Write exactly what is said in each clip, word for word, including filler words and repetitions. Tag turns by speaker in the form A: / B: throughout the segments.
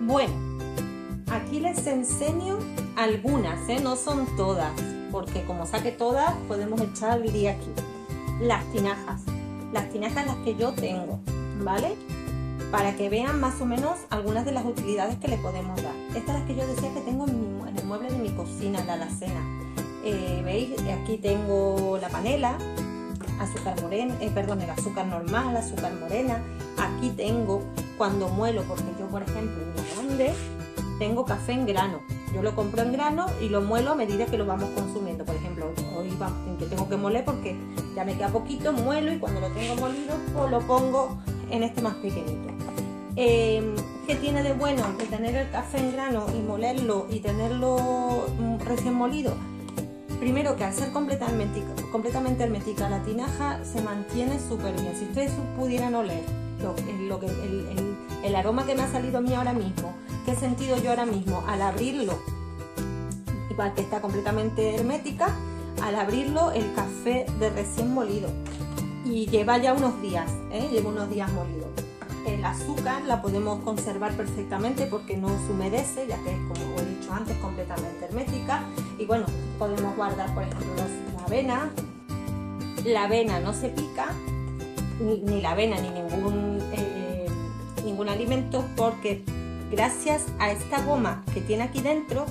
A: Bueno, aquí les enseño algunas, ¿eh? No son todas, porque como saque todas podemos echar el día aquí. Las tinajas, las tinajas las que yo tengo, ¿vale? Para que vean más o menos algunas de las utilidades que le podemos dar. Estas las que yo decía que tengo en, mi, en el mueble de mi cocina, en la alacena. Eh, ¿Veis? Aquí tengo la panela, azúcar morena, eh, perdón, el azúcar normal, azúcar morena. Aquí tengo, cuando muelo, porque yo por ejemplo en lo grande tengo café en grano. Yo lo compro en grano y lo muelo a medida que lo vamos consumiendo. Por ejemplo, hoy que tengo que moler porque ya me queda poquito, muelo y cuando lo tengo molido pues lo pongo en este más pequeñito. Eh, ¿Qué tiene de bueno de tener el café en grano y molerlo y tenerlo recién molido? Primero, que al ser completamente, completamente hermética la tinaja se mantiene súper bien. Si ustedes pudieran oler lo, lo que, el, el, el aroma que me ha salido a mí ahora mismo, que he sentido yo ahora mismo al abrirlo, igual que está completamente hermética, al abrirlo el café de recién molido y lleva ya unos días, ¿eh? lleva unos días molido. El azúcar la podemos conservar perfectamente porque no se humedece, ya que es, como he dicho antes, completamente hermética. Y bueno, podemos guardar por ejemplo la avena. La avena no se pica, ni, ni la avena ni ningún, eh, ningún alimento, porque gracias a esta goma que tiene aquí dentro,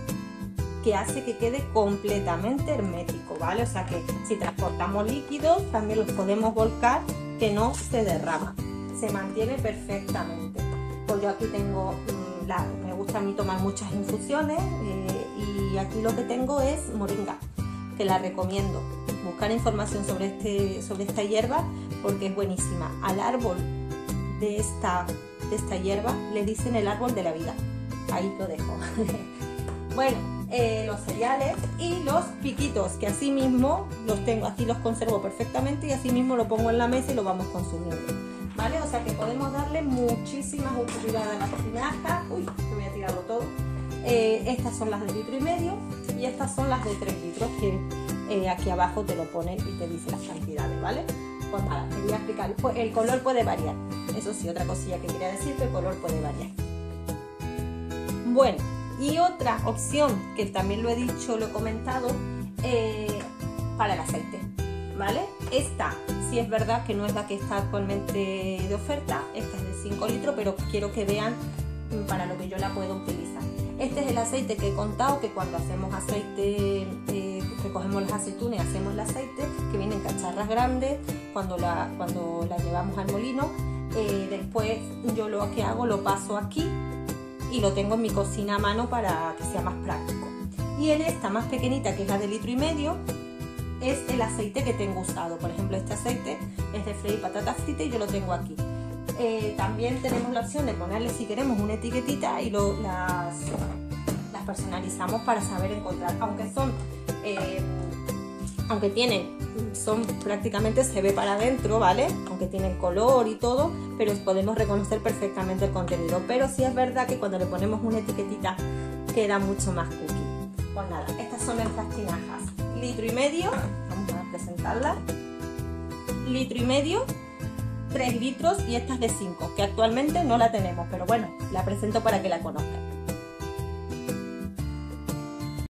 A: que hace que quede completamente hermético, ¿vale? O sea que si transportamos líquidos también los podemos volcar, que no se derrama, se mantiene perfectamente. Pues yo aquí tengo, la, me gusta a mí tomar muchas infusiones eh, y aquí lo que tengo es moringa, que la recomiendo. Buscar información sobre, este, sobre esta hierba porque es buenísima. Al árbol de esta, de esta hierba le dicen el árbol de la vida. Ahí lo dejo. Bueno, eh, los cereales y los piquitos, que así mismo los tengo, aquí los conservo perfectamente y así mismo lo pongo en la mesa y lo vamos consumiendo, ¿vale? O sea que podemos darle muchísimas utilidades a la tinaja. Uy, que voy a tirarlo todo. Eh, estas son las de litro y medio y estas son las de tres litros, que eh, aquí abajo te lo pone y te dice las cantidades, ¿vale? Pues nada, quería explicar. Pues el color puede variar, eso sí, otra cosilla que quería decir, que el color puede variar. Bueno, y otra opción, que también lo he dicho, lo he comentado, eh, para el aceite, ¿vale? Esta, sí es verdad que no es la que está actualmente de oferta, esta es de cinco litros, pero quiero que vean para lo que yo la puedo utilizar. Este es el aceite que he contado, que cuando hacemos aceite, eh, recogemos las aceitunas y hacemos el aceite, que viene en cacharras grandes, cuando la, cuando la llevamos al molino, eh, después yo lo que hago, lo paso aquí, y lo tengo en mi cocina a mano para que sea más práctico. Y en esta más pequeñita, que es la de litro y medio, es el aceite que tengo usado. Por ejemplo, este aceite es de freír patatas fritas y yo lo tengo aquí. Eh, también tenemos la opción de ponerle, si queremos, una etiquetita y lo, las, las personalizamos para saber encontrar. Aunque son, eh, aunque tienen, son prácticamente se ve para adentro, ¿vale? Aunque tienen color y todo, pero podemos reconocer perfectamente el contenido. Pero sí es verdad que cuando le ponemos una etiquetita queda mucho más cookie. Pues nada, estas son nuestras tinajas. Litro y medio, vamos a presentarlas. Litro y medio, tres litros y esta es de cinco, que actualmente no la tenemos, pero bueno, la presento para que la conozcan.